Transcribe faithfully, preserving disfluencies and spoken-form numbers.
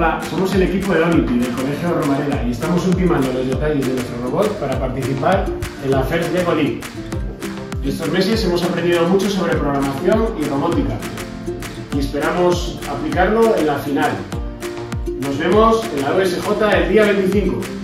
Hola, somos el equipo de Onity del Colegio Romareda y estamos ultimando los detalles de nuestro robot para participar en la First Lego League. Estos meses hemos aprendido mucho sobre programación y robótica y esperamos aplicarlo en la final. Nos vemos en la U S J el día veinticinco.